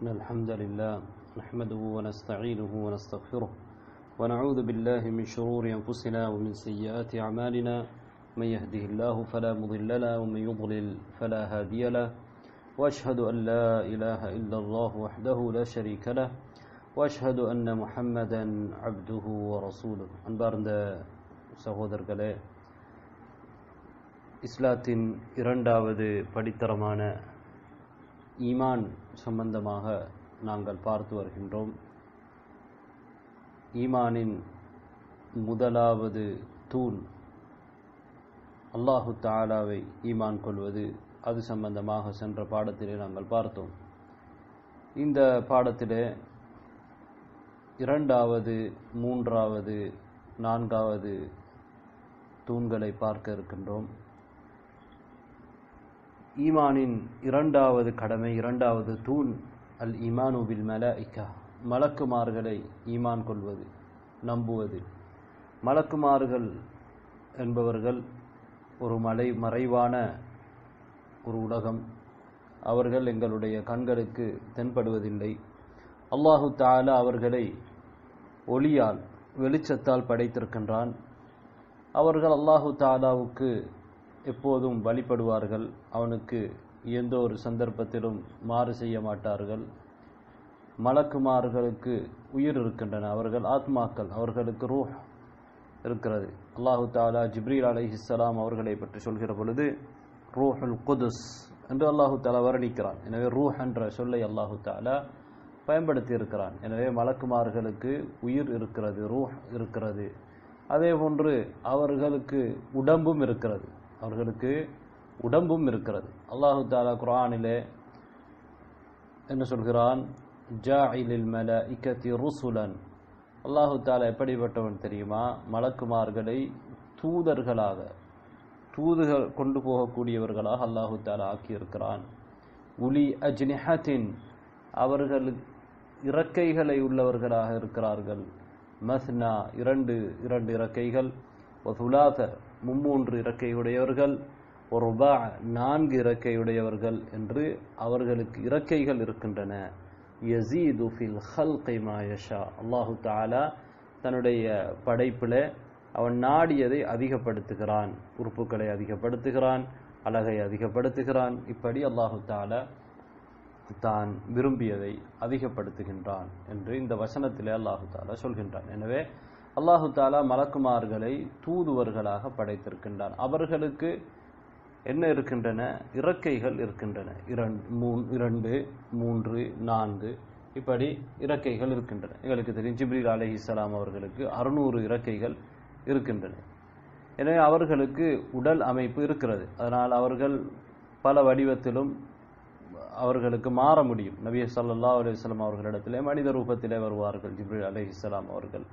إن الحمد لله نحمده ونستعينه ونستغفره ونعوذ بالله من شرور أنفسنا ومن سيئات أعمالنا من يهده الله فلا مضل له ومن يضلل فلا هادي له وأشهد أن لا إله إلا الله وحده لا شريك له وأشهد أن محمدا عبده ورسوله அன்பார்ந்த சகோதரர்களே, இஸ்லாத்தின் இரண்டாவது படித்தரமான ஈமான் சம்பந்தமாக நாங்கள் பார்த்து வருகின்றோம். ஈமானின் முதலாவது தூண் அல்லாஹு தஆலாவை ஈமான் கொள்வது. அது சம்பந்தமாக சென்ற பாடத்திலே நாங்கள் பார்த்தோம். இந்த பாடத்திலே இரண்டாவது, மூன்றாவது, நான்காவது தூண்களை பார்க்க இருக்கின்றோம். ஈமானின் இரண்டாவது கடமை, இரண்டாவது தூண் அல் ஈமானு பில் மலாயிகா, மலக்குமார்களை ஈமான் கொள்வது, நம்புவது. மலக்குமார்கள் என்பவர்கள் ஒரு மறைவான ஒரு உலகம். அவர்கள் எங்களுடைய கண்களுக்கு தென்படுவதில்லை. அல்லாஹு தஆலா அவர்களை ஒளியால், வெளிச்சத்தால் படைத்திருக்கின்றான். அவர்கள் அல்லாஹு தஆலாவுக்கு எப்போதும் வழிபடுவார்கள். அவனுக்கு எந்த ஒரு சந்தர்ப்பத்திலும் மாறு செய்ய மாட்டார்கள். மலக்குமார்களுக்கு உயிர் இருக்கின்றன, அவர்கள் ஆத்மாக்கள், அவர்களுக்கு ரூஹ் இருக்கிறது. அல்லாஹு தஆலா ஜிப்ரீல் அலைஹிஸ்ஸலாம் அவர்களை பற்றி சொல்கிற பொழுது ரூஹுல் குதுஸ் என்று அல்லாஹு தஆலா வர்ணிக்கிறான். எனவே ரூஹ் என்ற சொல்லை அல்லாஹு தஆலா பயன்படுத்தி இருக்கிறான். எனவே மலக்குமார்களுக்கு உயிர் இருக்கிறது, ரூஹ் இருக்கிறது. அதே போன்று அவர்களுக்கு உடம்பும் இருக்கிறது, அல்லாஹு தஆலா குர்ஆனிலே என்ன சொல்கிறான்? ஜாஇலில் மலாயிகதி ருசுலன். அல்லாஹு தஆலா எப்படிப்பட்டவன் தெரியுமா? மலக்குமார்களை தூதர்களாக, தூதுகள் கொண்டு போகக்கூடியவர்களாக அல்லாஹு தஆலா ஆக்கியிருக்கிறான். உலி அஜ்னிஹத்தின், அவர்கள் இறக்கைகளை உள்ளவர்களாக இருக்கிறார்கள். மஸ்னா, இரண்டு இறக்கைகள். வசுலாத, மும்மூன்று இறக்கையுடையவர்கள். ருபா, நான்கு இறக்கையுடையவர்கள் என்று அவர்களுக்கு இறக்கைகள் இருக்கின்றன. யஸீது ஃபில் ஹல்கி மா யஷா. அல்லாஹு தஆலா தன்னுடைய படைப்பிலே அவன் நாடியதை அதிகப்படுத்துகிறான், உறுப்புகளை அதிகப்படுத்துகிறான், அழகை அதிகப்படுத்துகிறான். இப்படி அல்லாஹு தஆலா தான் விரும்பியதை அதிகப்படுத்துகின்றான் என்று இந்த வசனத்திலே அல்லாஹு தஆலா சொல்கின்றான். எனவே அல்லாஹு தஆலா மலக்குமார்களை தூதுவர்களாக படைத்திருக்கின்றான். அவர்களுக்கு என்ன இருக்கின்றன? இறக்கைகள் இருக்கின்றன. 2, 3, 4 இப்படி இறக்கைகள் இருக்கின்றன. எங்களுக்கு தெரியும், ஜிப்ரீல் அலைஹிஸ்ஸலாம் அவர்களுக்கு 600 இறக்கைகள் இருக்கின்றன. எனவே அவர்களுக்கு உடல் அமைப்பு இருக்கிறது. அதனால் அவர்கள் பல வடிவத்திலும் அவர்களுக்கு மாற முடியும். நபி ஸல்லல்லாஹு அலைஹி வஸல்லம் அவர்களிடத்திலே மனித ரூபத்திலே வருவார்கள் ஜிப்ரீல் அலைஹிஸ்ஸலாம் அவர்கள்.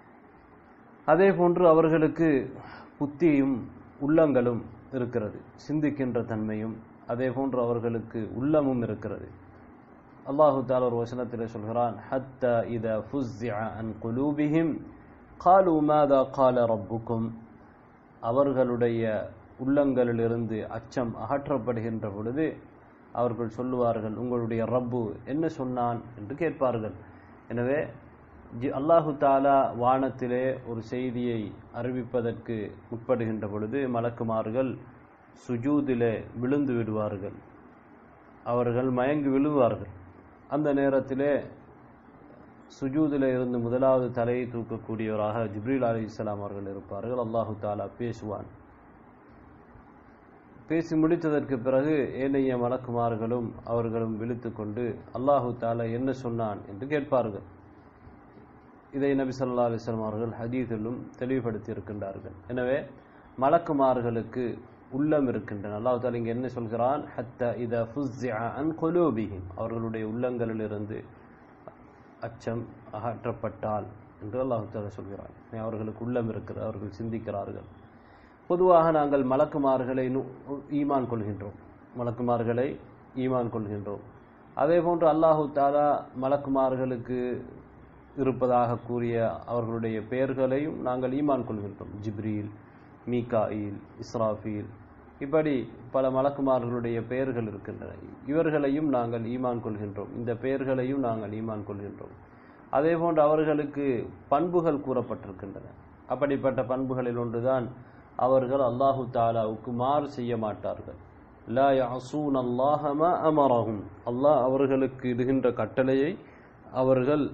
அதே போன்று அவர்களுக்கு புத்தியும் உள்ளங்களும் இருக்கிறது, சிந்திக்கின்ற தன்மையும். அதே போன்று அவர்களுக்கு உள்ளமும் இருக்கிறது. அல்லாஹு தஆலா ஒரு வசனத்திலே சொல்கிறான், ஹத்தா இதா ஃபுஸ்ஸிஅ அன் குலூபிஹிம் காலு மாதா கால ரப்புக்கும். அவர்களுடைய உள்ளங்களிலிருந்து அச்சம் அகற்றப்படுகின்ற பொழுது அவர்கள் சொல்லுவார்கள், உங்களுடைய ரப்பு என்ன சொன்னான் என்று கேட்பார்கள். எனவே அல்லாஹு தஆலா வானத்திலே ஒரு செய்தியை அறிவிப்பதற்கு முற்படுகின்ற பொழுது மலக்குமார்கள் சுஜூதிலே விழுந்து விடுவார்கள், அவர்கள் மயங்கி விழுவார்கள். அந்த நேரத்திலே சுஜூதிலே இருந்து முதலாவது தலையை தூக்கக்கூடியவராக ஜிப்ரீல் அலைஹிஸ்ஸலாம் அவர்கள் இருப்பார்கள். அல்லாஹு தஆலா பேசுவான். பேசி முடித்ததற்கு பிறகு ஏனைய மலக்குமார்களும் அவர்களும் விழித்துக்கொண்டு அல்லாஹு தஆலா என்ன சொன்னான் என்று கேட்பார்கள். இதை நபி ஸல்லல்லாஹு அலைஹி வஸல்லம் அவர்கள் ஹதீஸிலும் தெளிவுபடுத்தி இருக்கின்றார்கள். எனவே மலக்குமார்களுக்கு உள்ளம் இருக்கின்றன. அல்லாஹ் தஆலா இங்கே என்ன சொல்கிறான்? ஹத்தா இதா ஃபுஸ்ஸிஅ அன் குலூபிஹிம், அவர்களுடைய உள்ளங்களிலிருந்து அச்சம் அகற்றப்பட்டால் என்று அல்லாஹ் தஆலா சொல்கிறான். அவர்களுக்கு உள்ளம் இருக்கிறது, அவர்கள் சிந்திக்கிறார்கள். பொதுவாக நாங்கள் மலக்குமார்களை ஈமான் கொள்கின்றோம். அதே போன்று அல்லாஹு தஆலா மலக்குமார்களுக்கு இருப்பதாக கூறிய அவர்களுடைய பெயர்களையும் நாங்கள் ஈமான் கொள்கின்றோம். ஜிப்ரீல், மீகாயில், இஸ்ராஃபீல் இப்படி பல மலக்குமார்களுடைய பெயர்கள் இருக்கின்றன. இவர்களையும் நாங்கள் ஈமான் கொள்கின்றோம், இந்த பெயர்களையும் நாங்கள் ஈமான் கொள்கின்றோம். அதே போன்று அவர்களுக்கு பண்புகள் கூறப்பட்டிருக்கின்றன. அப்படிப்பட்ட பண்புகளில் ஒன்றுதான் அவர்கள் அல்லாஹு தாலாவுக்கு மாறு செய்ய மாட்டார்கள். லா யஅஸூன அல்லாஹ மா அமரஹும், அல்லாஹ் அவர்களுக்கு இடுகின்ற கட்டளையை அவர்கள்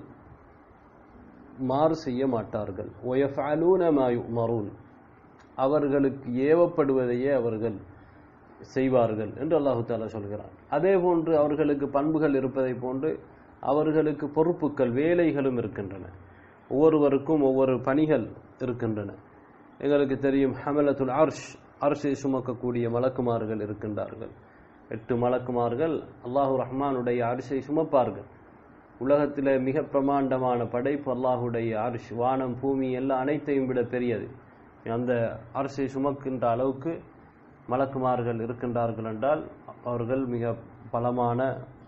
மாறு செய்ய மாட்டார்கள். வயஃஅலூன மா யுமரூன், அவர்களுக்கு ஏவப்படுவதையே அவர்கள் செய்வார்கள் என்று அல்லாஹு தாலா சொல்கிறான். அதே போன்று அவர்களுக்கு பண்புகள் இருப்பதை போன்று அவர்களுக்கு பொறுப்புகள் வேலைகளும் இருக்கின்றன. ஒவ்வொருவருக்கும் ஒவ்வொரு பணிகள் இருக்கின்றன. எங்களுக்கு தெரியும், ஹமலத்துல் அர்ஷை சுமக்கக்கூடிய மலக்குமார்கள் இருக்கின்றார்கள். 8 மலக்குமார்கள் அல்லாஹு ரஹ்மானுடைய அர்ஷை சுமப்பார்கள். உலகத்தில் மிக பிரமாண்டமான படைப்பு அல்லாஹுடைய அர்ஷ், வானம் பூமி எல்லாம் அனைத்தையும் விட பெரியது. அந்த அர்ஷை சுமக்கின்ற அளவுக்கு மலக்குமார்கள் இருக்கின்றார்கள் என்றால் அவர்கள் மிக பலமான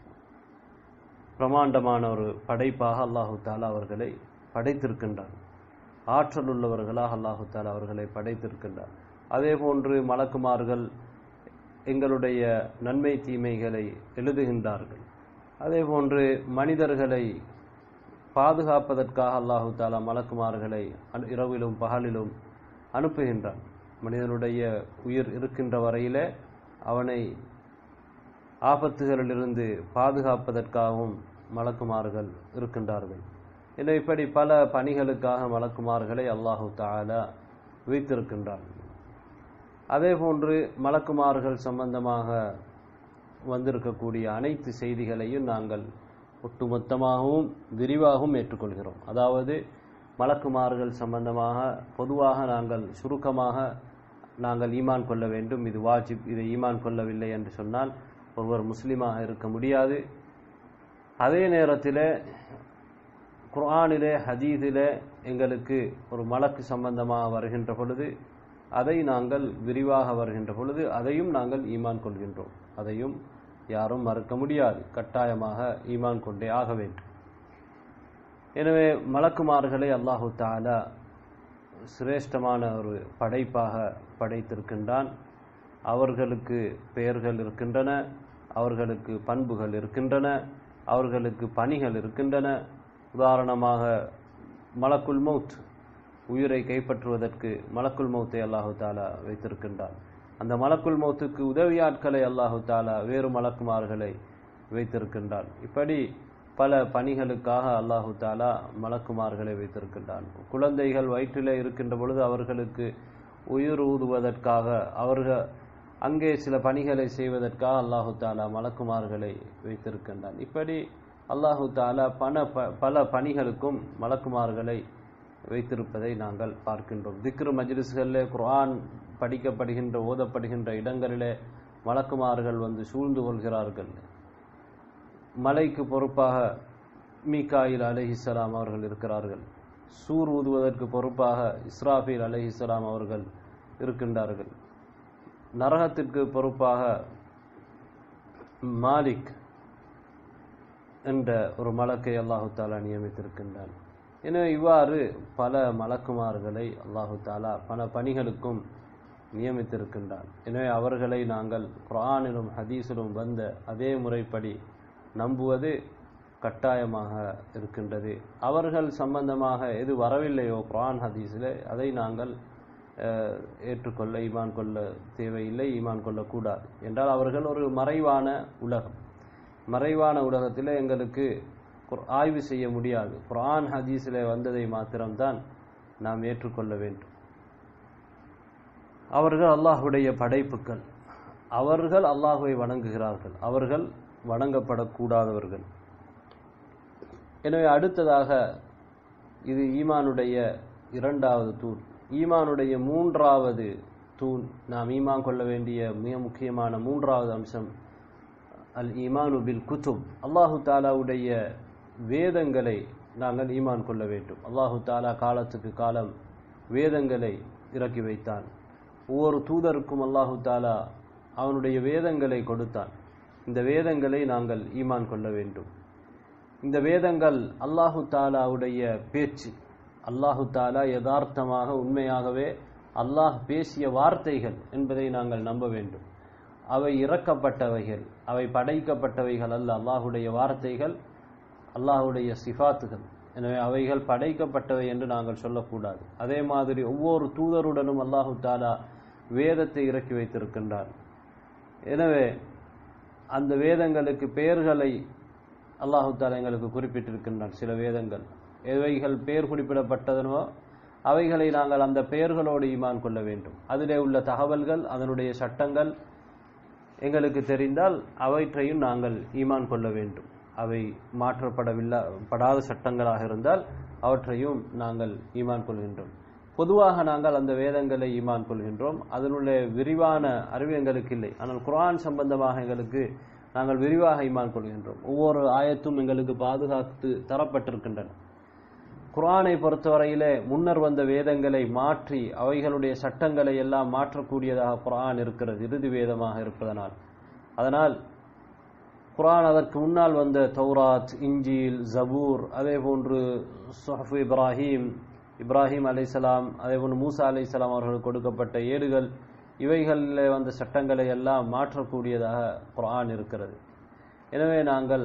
பிரமாண்டமான ஒரு படைப்பாக அல்லாஹு தாலா அவர்களை படைத்திருக்கின்றார். ஆற்றல் உள்ளவர்களாக அல்லாஹு தாலா அவர்களை படைத்திருக்கின்றார். அதே போன்று மலக்குமார்கள் எங்களுடைய நன்மை தீமைகளை எழுதுகின்றார்கள். அதே போன்று மனிதர்களை பாதுகாப்பதற்காக அல்லாஹு தாலா மலக்குமார்களை இரவிலும் பகலிலும் அனுப்புகின்றான். மனிதனுடைய உயிர் இருக்கின்ற வரையிலே அவனை ஆபத்துகளிலிருந்து பாதுகாப்பதற்காகவும் மலக்குமார்கள் இருக்கின்றார்கள். எனவே இப்படி பல பணிகளுக்காக மலக்குமார்களை அல்லாஹு தஆலா வைத்திருக்கின்றார்கள். அதே போன்று மலக்குமார்கள் சம்பந்தமாக வந்திருக்கக்கூடிய அனைத்து செய்திகளையும் நாங்கள் ஒட்டுமொத்தமாகவும் விரிவாகவும் ஏற்றுக்கொள்கிறோம். அதாவது மலக்குமார்கள் சம்பந்தமாக பொதுவாக நாங்கள் சுருக்கமாக நாங்கள் ஈமான் கொள்ள வேண்டும், இது வாஜிப், இதை ஈமான் கொள்ளவில்லை என்று சொன்னால் ஒருவர் முஸ்லீமாக இருக்க முடியாது. அதே நேரத்தில் குர்ஆனிலே ஹதீஸிலே எங்களுக்கு ஒரு மலக்கு சம்பந்தமாக வருகின்ற பொழுது அதை நாங்கள் விரிவாக வருகின்ற பொழுது அதையும் நாங்கள் ஈமான் கொள்கின்றோம். அதையும் யாரும் மறுக்க முடியாது, கட்டாயமாக ஈமான் கொண்டே ஆக வேண்டும். எனவே மலக்குமார்களை அல்லாஹு தஆலா சிரேஷ்டமான ஒரு படைப்பாக படைத்திருக்கின்றான். அவர்களுக்கு பெயர்கள் இருக்கின்றன, அவர்களுக்கு பண்புகள் இருக்கின்றன, அவர்களுக்கு பணிகள் இருக்கின்றன. உதாரணமாக மலக்குல் மௌத், உயிரை கைப்பற்றுவதற்கு மலக்குல் மௌத்தை அல்லாஹு தாலா வைத்திருக்கின்றான். அந்த மலக்குல் மௌத்துக்கு உதவியாட்களை அல்லாஹு தாலா வேறு மலக்குமார்களை வைத்திருக்கின்றான். இப்படி பல பணிகளுக்காக அல்லாஹு தாலா மலக்குமார்களை வைத்திருக்கின்றான். குழந்தைகள் வயிற்றிலே இருக்கின்ற பொழுது அவர்களுக்கு உயிர் ஊதுவதற்காக அவர்கள் அங்கே சில பணிகளை செய்வதற்காக அல்லாஹு தாலா மலக்குமார்களை வைத்திருக்கின்றான். இப்படி அல்லாஹு தாலா பல பணிகளுக்கும் மலக்குமார்களை வைத்திருப்பதை நாங்கள் பார்க்கின்றோம். திக்ர் மஜ்லிஸ்களிலே குர்ஆன் படிக்கப்படுகின்ற ஓதப்படுகின்ற இடங்களிலே மலக்குமார்கள் வந்து சூழ்ந்து கொள்கிறார்கள். மலைக்கு பொறுப்பாக மீகாயில் அலைஹிஸ்ஸலாம் அவர்கள் இருக்கிறார்கள். சூர் ஊதுவதற்கு பொறுப்பாக இஸ்ராஃபீல் அலைஹிஸ்ஸலாம் அவர்கள் இருக்கின்றார்கள். நரகத்திற்கு பொறுப்பாக மாலிக் என்ற ஒரு மலக்கை அல்லாஹு தாலா நியமித்திருக்கின்றான். எனவே இவ்வாறு பல மலக்குமார்களை அல்லாஹு தாலா பல பணிகளுக்கும் நியமித்திருக்கின்றான். எனவே அவர்களை நாங்கள் குர்ஆனிலும் ஹதீஸிலும் வந்த அதே முறைப்படி நம்புவது கட்டாயமாக இருக்கின்றது. அவர்கள் சம்பந்தமாக எது வரவில்லையோ குர்ஆன் ஹதீஸிலே அதை நாங்கள் ஏற்றுக்கொள்ள ஈமான் கொள்ள தேவையில்லை, ஈமான் கொள்ளக்கூடாது. என்றால் அவர்கள் ஒரு மறைவான உலகம். மறைவான உலகத்தில் எங்களுக்கு ஆய்வு செய்ய முடியாது. குர்ஆன் ஹதீஸிலே வந்ததை மாத்திரம்தான் நாம் ஏற்றுக்கொள்ள வேண்டும். அவர்கள் அல்லாஹுடைய படைப்புகள், அவர்கள் அல்லாஹுவை வணங்குகிறார்கள், அவர்கள் வணங்கப்படக்கூடாதவர்கள். எனவே அடுத்ததாக இது ஈமானுடைய 2வது தூண். ஈமானுடைய 3வது தூண், நாம் ஈமான் கொள்ள வேண்டிய மிக முக்கியமான 3வது அம்சம் அல் ஈமானு பில் குதுப். அல்லாஹு தாலாவுடைய வேதங்களை நாங்கள் ஈமான் கொள்ள வேண்டும். அல்லாஹு தாலா காலத்துக்கு காலம் வேதங்களை இறக்கி வைத்தான். ஒவ்வொரு தூதருக்கும் அல்லாஹு தாலா அவனுடைய வேதங்களை கொடுத்தான். இந்த வேதங்களை நாங்கள் ஈமான் கொள்ள வேண்டும். இந்த வேதங்கள் அல்லாஹு தாலாவுடைய பேச்சு. அல்லாஹு தாலா யதார்த்தமாக உண்மையாகவே அல்லாஹ் பேசிய வார்த்தைகள் என்பதை நாங்கள் நம்ப வேண்டும். அவை இறக்கப்பட்டவைகள், அவை படைக்கப்பட்டவைகள் அல்ல. அல்லாஹுடைய வார்த்தைகள், அல்லாஹுடைய சிஃபாத்துகள். எனவே அவைகள் படைக்கப்பட்டவை என்று நாங்கள் சொல்லக்கூடாது. அதே மாதிரி ஒவ்வொரு தூதருடனும் அல்லாஹு தாலா வேதத்தை இறக்கி வைத்திருக்கின்றார். எனவே அந்த வேதங்களுக்கு பெயர்களை அல்லாஹு தாலா எங்களுக்கு குறிப்பிட்டிருக்கின்றார். சில வேதங்கள் எவைகள் பெயர் குறிப்பிடப்பட்டதனோ அவைகளை நாங்கள் அந்த பெயர்களோடு ஈமான் கொள்ள வேண்டும். அதிலே உள்ள தகவல்கள், அதனுடைய சட்டங்கள் எங்களுக்கு தெரிந்தால் அவற்றையும் நாங்கள் ஈமான் கொள்ள வேண்டும். அவை மாற்றப்படாத சட்டங்களாக இருந்தால் அவற்றையும் நாங்கள் ஈமான் கொள்கின்றோம். பொதுவாக நாங்கள் அந்த வேதங்களை ஈமான் கொள்கின்றோம். அதனுடைய விரிவான அறிவு எங்களுக்கு இல்லை. ஆனால் குர்ஆன் சம்பந்தமாக எங்களுக்கு நாங்கள் விரிவாக ஈமான் கொள்கின்றோம். ஒவ்வொரு ஆயத்தும் எங்களுக்கு பாதுகாத்து தரப்பட்டிருக்கின்றன. குர்ஆனை பொறுத்தவரையிலே முன்னர் வந்த வேதங்களை மாற்றி அவைகளுடைய சட்டங்களை எல்லாம் மாற்றக்கூடியதாக குர்ஆன் இருக்கிறது, இறுதி வேதமாக இருப்பதனால். அதனால் குர்ஆன் அதற்கு முன்னால் வந்த தௌராத், இன்ஜீல், ஜபூர், அதே போன்று சுஹஃப் இப்ராஹிம் அலைஹிஸ்ஸலாம், அதே போன்று மூசா அலைஹிஸ்ஸலாம் அவர்களுக்கு கொடுக்கப்பட்ட ஏடுகள், இவைகளிலே வந்த சட்டங்களை எல்லாம் மாற்றக்கூடியதாக குர்ஆன் இருக்கிறது. எனவே நாங்கள்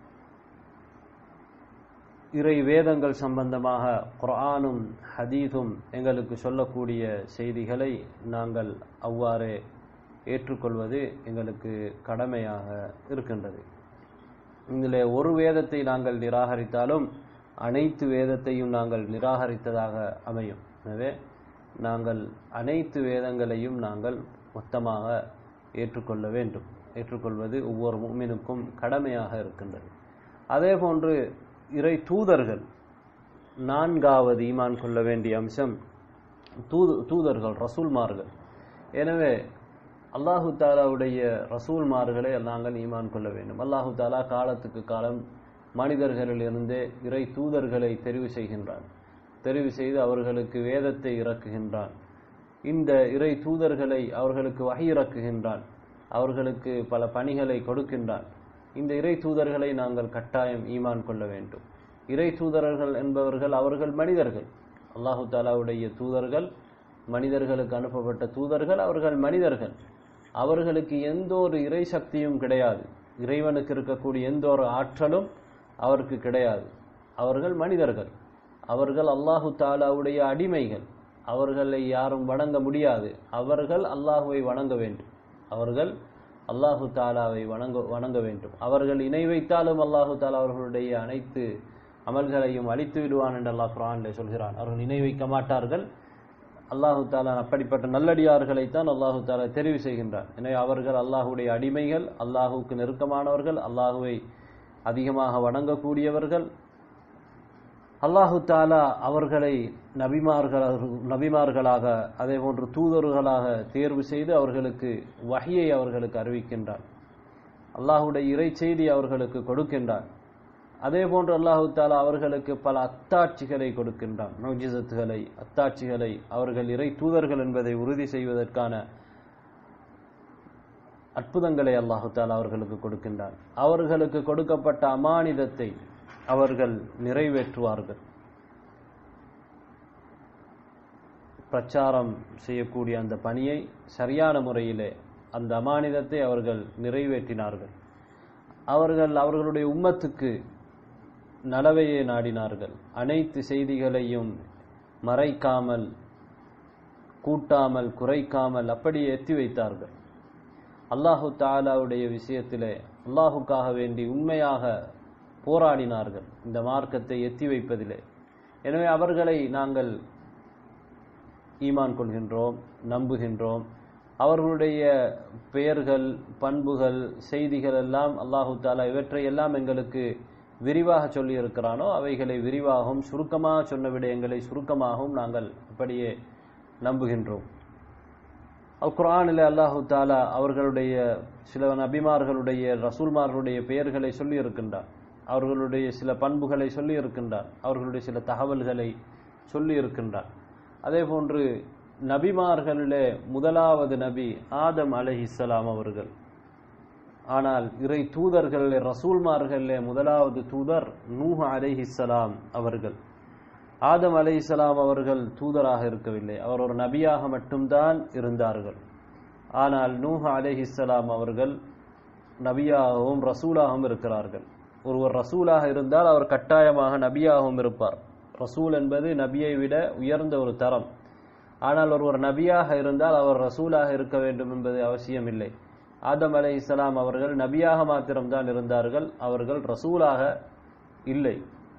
இறை வேதங்கள் சம்பந்தமாக குர்ஆனும் ஹதீஸும் எங்களுக்கு சொல்லக்கூடிய செய்திகளை நாங்கள் அவ்வாறே ஏற்றுக்கொள்வது எங்களுக்கு கடமையாக இருக்கின்றது. இதில் ஒரு வேதத்தை நாங்கள் நிராகரித்தாலும் அனைத்து வேதத்தையும் நாங்கள் நிராகரித்ததாக அமையும். எனவே நாங்கள் அனைத்து வேதங்களையும் நாங்கள் மொத்தமாக ஏற்றுக்கொள்ள வேண்டும். ஏற்றுக்கொள்வது ஒவ்வொரு முஃமினுக்கும் கடமையாக இருக்கின்றது. அதே போன்று இறை தூதர்கள், நான்காவது ஈமான் கொள்ள வேண்டிய அம்சம் தூதர்கள், ரசூல்மார்கள். எனவே அல்லாஹு தாலாவுடைய ரசூல்மார்களை நாங்கள் ஈமான் கொள்ள வேண்டும். அல்லாஹு தாலா காலத்துக்கு காலம் மனிதர்களிலிருந்தே இறை தூதர்களை தெரிவு செய்கின்றான். தெரிவு செய்து அவர்களுக்கு வேதத்தை இறக்குகின்றான். இந்த இறை தூதர்களை அவர்களுக்கு வஹி இறக்குகின்றான். அவர்களுக்கு பல பணிகளை கொடுக்கின்றான். இந்த இறை தூதர்களை நாங்கள் கட்டாயம் ஈமான் கொள்ள வேண்டும். இறை தூதர்கள் என்பவர்கள் அவர்கள் மனிதர்கள். அல்லாஹு தாலாவுடைய தூதர்கள், மனிதர்களுக்கு அனுப்பப்பட்ட தூதர்கள், அவர்கள் மனிதர்கள். அவர்களுக்கு எந்த ஒரு இறை சக்தியும் கிடையாது. இறைவனுக்கு இருக்கக்கூடிய எந்த ஒரு ஆற்றலும் அவருக்கு கிடையாது. அவர்கள் மனிதர்கள். அவர்கள் அல்லாஹு தாலாவுடைய அடிமைகள். அவர்களை யாரும் வணங்க முடியாது. அவர்கள் அல்லாஹுவை வணங்க வேண்டும். அவர்கள் அல்லாஹு தாலாவை வணங்க வேண்டும். அவர்கள் இணை வைத்தாலும் அல்லாஹு தாலா அவர்களுடைய அனைத்து அமல்களையும் அழித்து விடுவான் என்று அல்லாஹ் குர்ஆனிலே சொல்கிறான். அவர்கள் இணை வைக்க மாட்டார்கள். அல்லாஹு தாலா அப்படிப்பட்ட நல்லடியார்களைத்தான் அல்லாஹு தாலா தெரிவு செய்கின்றான். எனவே அவர்கள் அல்லாஹுடைய அடிமைகள், அல்லாஹுக்கு நெருக்கமானவர்கள், அல்லாஹுவை அதிகமாக வணங்கக்கூடியவர்கள். அல்லாஹு தாலா அவர்களை நபிமார்களாக அதே போன்று தூதர்களாக தேர்வு செய்து அவர்களுக்கு வஹியை அவர்களுக்கு அறிவிக்கின்றான். அல்லாஹுடைய இறை செய்தி அவர்களுக்கு கொடுக்கின்றான். அதே போன்று அல்லாஹு தாலா அவர்களுக்கு பல அத்தாட்சிகளை கொடுக்கின்றான். முஜிசத்துகளை, அத்தாட்சிகளை, அவர்கள் இறை தூதர்கள் என்பதை உறுதி செய்வதற்கான அற்புதங்களை அல்லாஹு தாலா அவர்களுக்கு கொடுக்கின்றான். அவர்களுக்கு கொடுக்கப்பட்ட அமானிதத்தை அவர்கள் நிறைவேற்றுவார்கள். பிரச்சாரம் செய்யக்கூடிய அந்த பணியை சரியான முறையிலே அந்த அமானிதத்தை அவர்கள் நிறைவேற்றினார்கள். அவர்கள் அவர்களுடைய உம்மத்துக்கு நலவையே நாடினார்கள். அனைத்து செய்திகளையும் மறைக்காமல், கூட்டாமல், குறைக்காமல் அப்படியே எத்தி வைத்தார்கள். அல்லாஹு தஆலாவுடைய விஷயத்திலே அல்லாஹுக்காக வேண்டி உண்மையாக போராடினார்கள் இந்த மார்க்கத்தை எத்தி வைப்பதிலே. எனவே அவர்களை நாங்கள் ஈமான் கொள்கின்றோம், நம்புகின்றோம். அவர்களுடைய பெயர்கள், பண்புகள், செய்திகள் எல்லாம் அல்லாஹு தஆலா இவற்றை எல்லாம் எங்களுக்கு விரிவாக சொல்லி இருக்கிறானோ அவைகளை விரிவாகவும் சுருக்கமாக சொன்ன விடயங்களை சுருக்கமாகவும் நாங்கள் அப்படியே நம்புகின்றோம். அல் குர்ஆனிலே அல்லாஹு தஆலா அவர்களுடைய சில நபிமார்களுடைய, ரசூல்மார்களுடைய பெயர்களை சொல்லி இருக்கின்றார். அவர்களுடைய சில பண்புகளை சொல்லி இருக்கின்றார். அவர்களுடைய சில தகவல்களை சொல்லி இருக்கின்றார். அதே போன்று நபிமார்களிலே முதலாவது நபி ஆதம் அலைஹிஸ்ஸலாம் அவர்கள். ஆனால் இறை தூதர்களிலே, ரசூல்மார்களிலே முதலாவது தூதர் நூஹ் அலைஹிஸ்ஸலாம் அவர்கள். ஆதம் அலைஹிஸ்ஸலாம் அவர்கள் தூதராக இருக்கவில்லை, அவர் ஒரு நபியாக மட்டும்தான் இருந்தார்கள். ஆனால் நூஹ் அலைஹிஸ்ஸலாம் அவர்கள் நபியாகவும் ரசூலாகவும் இருக்கிறார்கள். ஒருவர் ரசூலாக இருந்தால் அவர் கட்டாயமாக நபியாகவும் இருப்பார். ரசூல் என்பது நபியை விட உயர்ந்த ஒரு தரம். ஆனால் ஒருவர் நபியாக இருந்தால் அவர் ரசூலாக இருக்க வேண்டும் என்பது அவசியம் இல்லை. ஆதம் அலைஹிஸ்ஸலாம் அவர்கள் நபியாக மாத்திரம்தான் இருந்தார்கள், அவர்கள் ரசூலாக இல்லை.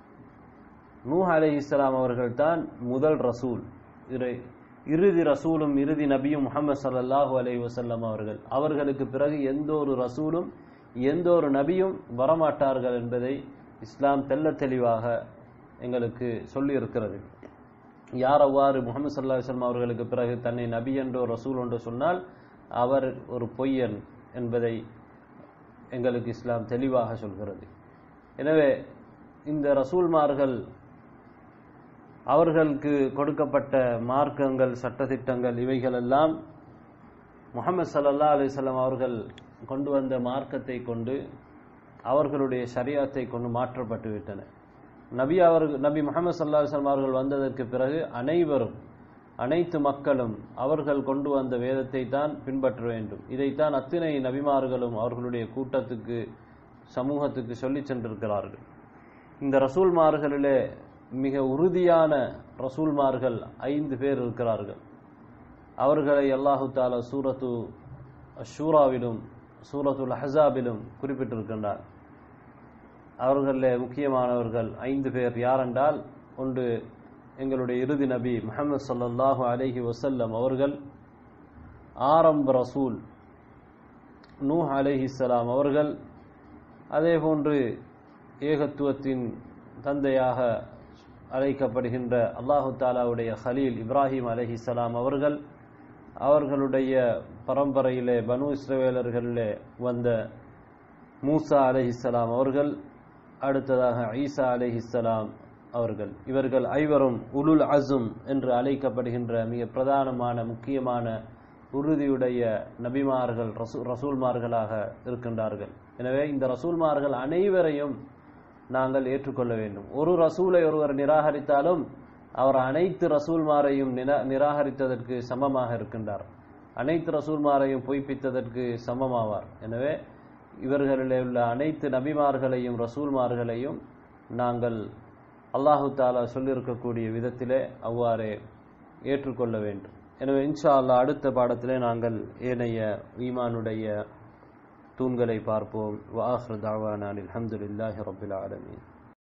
நூஹ் அலைஹிஸ்ஸலாம் அவர்கள் தான் முதல் ரசூல், இறுதி ரசூலும் இறுதி நபியும் முஹம்மது ஸல்லல்லாஹு அலைஹி வஸல்லம் அவர்கள். அவர்களுக்கு பிறகு எந்த ஒரு ரசூலும் எந்த ஒரு நபியும் வரமாட்டார்கள் என்பதை இஸ்லாம் தெள்ள தெளிவாக எங்களுக்கு சொல்லி இருக்கிறது. யார் அவ்வாறு முஹம்மது ஸல்லல்லாஹு அலைஹி வஸல்லம் அவர்களுக்கு பிறகு தன்னை நபி என்றோ ரசூல் என்றோ சொன்னால் அவர் ஒரு பொய்யன் என்பதை எங்களுக்கு இஸ்லாம் தெளிவாக சொல்கிறது. எனவே இந்த ரசூல்மார்கள் அவர்களுக்கு கொடுக்கப்பட்ட மார்க்கங்கள், சட்டத்திட்டங்கள், இவைகளெல்லாம் முஹம்மது ஸல்லல்லாஹு அலைஹி வஸல்லம் அவர்கள் கொண்டு வந்த மார்க்கத்தை கொண்டு அவர்களுடைய ஷரியத்தை கொண்டு மாற்றப்பட்டு விட்டன. நபி முஹம்மது ஸல்லல்லாஹு அலைஹி வஸல்லம் அவர்கள் வந்ததற்கு பிறகு அனைத்து மக்களும் அவர்கள் கொண்டு வந்த வேதத்தை தான் பின்பற்ற வேண்டும். இதைத்தான் அத்தனை நபிமார்களும் அவர்களுடைய கூட்டத்துக்கு, சமூகத்துக்கு சொல்லி சென்றிருக்கிறார்கள். இந்த ரசூல்மார்களிலே மிக உறுதியான ரசூல்மார்கள் 5 பேர் இருக்கிறார்கள். அவர்களை அல்லாஹு தஆலா சூரத்து அஷூராவிலும் சூரத்துல் அஹ்ஸாபிலும் குறிப்பிட்டிருக்கின்றார். அவர்களிலே முக்கியமானவர்கள் 5 பேர் யாரென்றால், ஒன்று எங்களுடைய இறுதி நபி முஹம்மது ஸல்லல்லாஹு அலைஹி வஸல்லம் அவர்கள், ஆரம்ப ரசூல் நூஹ் அலைஹிஸ்ஸலாம் அவர்கள், அதே போன்று ஏகத்துவத்தின் தந்தையாக அழைக்கப்படுகின்ற அல்லாஹு தாலாவுடைய ஹலீல் இப்ராஹிம் அலைஹிஸ்ஸலாம் அவர்கள், அவர்களுடைய பரம்பரையிலே பனு இஸ்ரவேலர்களிலே வந்த மூசா அலைஹிஸ்ஸலாம் அவர்கள், அடுத்ததாக ஈசா அலைஹிஸ்ஸலாம் அவர்கள். இவர்கள் ஐவரும் உலுல் அஸும் என்று அழைக்கப்படுகின்ற மிக பிரதானமான முக்கியமான உறுதியுடைய நபிமார்கள், ரசூல்மார்களாக இருக்கின்றார்கள். எனவே இந்த ரசூல்மார்கள் அனைவரையும் நாங்கள் ஏற்றுக்கொள்ள வேண்டும். ஒரு ரசூலை ஒருவர் நிராகரித்தாலும் அவர் அனைத்து ரசூல்மாரையும் நிராகரித்ததற்கு சமமாக இருக்கின்றார், அனைத்து ரசூல்மாரையும் பொய்ப்பித்ததற்கு சமமாவார். எனவே இவர்களிலே உள்ள அனைத்து நபிமார்களையும் ரசூல்மார்களையும் நாங்கள் அல்லாஹு தாலா சொல்லியிருக்கக்கூடிய விதத்திலே அவ்வாறே ஏற்றுக்கொள்ள வேண்டும். எனவே இன்ஷா அல்லாஹ் அடுத்த பாடத்திலே நாங்கள் ஏனைய ஈமானுடைய தூண்களை பார்ப்போம். வ ஆகிரு தஅவானா அல்ஹம்துலில்லாஹி ரப்பில் ஆலமீன்.